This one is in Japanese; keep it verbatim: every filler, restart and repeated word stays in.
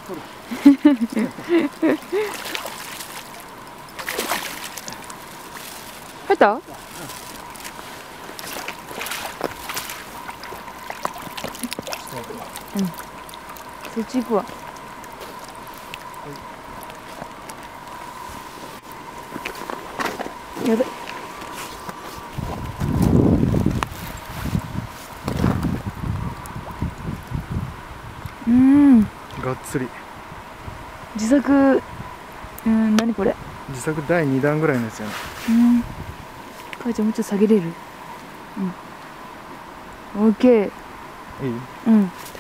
入った？うん。そっち行くわ。やべ。うん。 がっつり。 自作。うん、何これ。 自作だいにだんぐらいのやつやな。 うん。母ちゃんもうちょっと下げれる。うん。オッケー。 いい？ うん。